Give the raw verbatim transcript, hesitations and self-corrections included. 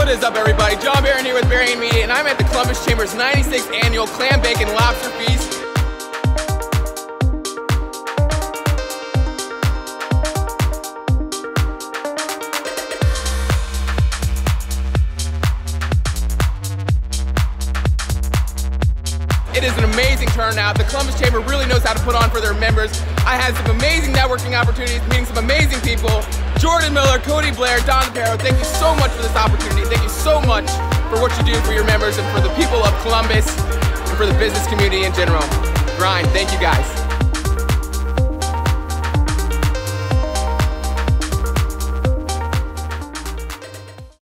What is up, everybody? John Barron here with Barron Media, and I'm at the Columbus Chamber's ninety-sixth Annual Clam Bacon Lobster Feast. It is an amazing turnout. The Columbus Chamber really knows how to put on for their members. I had some amazing networking opportunities, meeting some amazing people. Jordan Miller, Cody Blair, Don DePero, thank you so much for this opportunity. Thank you so much for what you do for your members and for the people of Columbus and for the business community in general. Grind, thank you guys.